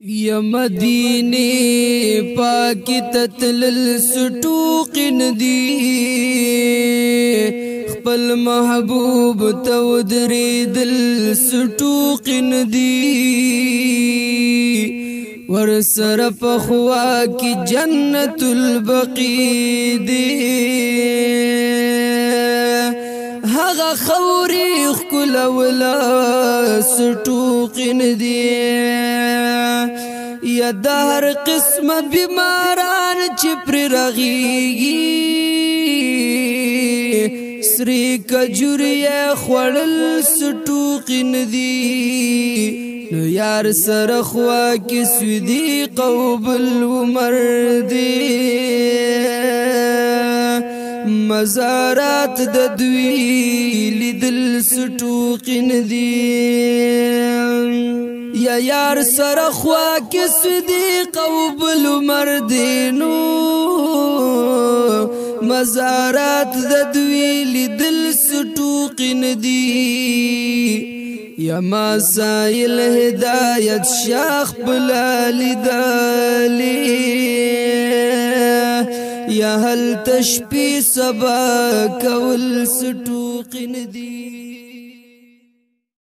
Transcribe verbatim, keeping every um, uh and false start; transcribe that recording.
یا مدینه پاکی تتلل سٹوق ندی خپل محبوب تودری دل سٹوق ندی ورسر پخوا کی جنت البقی دی هغه خوري خکل ولا سټوق ندی یا دهر قسم بیماران چې پر رغیږي سری کجوری خوړل سټوق ندی نو یار سره خوا کې سودی قوبل عمر دی مزارات د دوی لیدل سټوق ندی یا یار سره خوا کې صدیق او بل مردینو مزارات د دوی لیدل سټوق ندی یا ما سایل هدایت شاخ بلا لیدلی یا هل تشپی سبا کول سټوق ندی